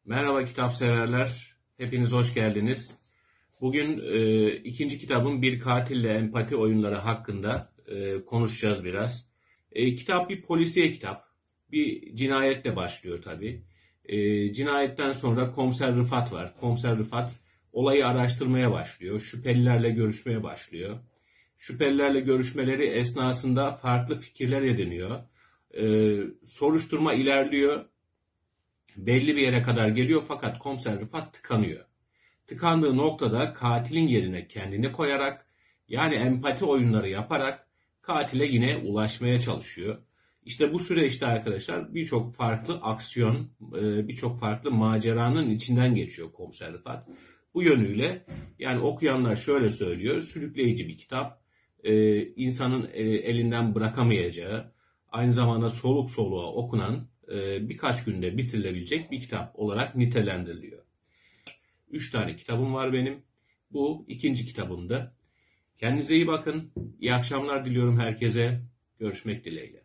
Merhaba kitap severler, hepiniz hoş geldiniz. Bugün ikinci kitabım Bir Katille Empati Oyunları hakkında konuşacağız biraz. Kitap bir polisiye kitap. Bir cinayetle başlıyor tabii. Cinayetten sonra Komiser Rıfat var. Komiser Rıfat olayı araştırmaya başlıyor. Şüphelilerle görüşmeye başlıyor. Şüphelilerle görüşmeleri esnasında farklı fikirler ediniyor. Soruşturma ilerliyor. Belli bir yere kadar geliyor fakat Komiser Rıfat tıkanıyor. Tıkandığı noktada katilin yerine kendini koyarak, yani empati oyunları yaparak katile yine ulaşmaya çalışıyor. İşte bu süreçte arkadaşlar birçok farklı aksiyon, birçok farklı maceranın içinden geçiyor Komiser Rıfat. Bu yönüyle yani okuyanlar şöyle söylüyor, sürükleyici bir kitap, insanın elinden bırakamayacağı, aynı zamanda soluk soluğa okunan, birkaç günde bitirilebilecek bir kitap olarak nitelendiriliyor. 3 tane kitabım var benim. Bu ikinci kitabımdı. Kendinize iyi bakın. İyi akşamlar diliyorum herkese. Görüşmek dileğiyle.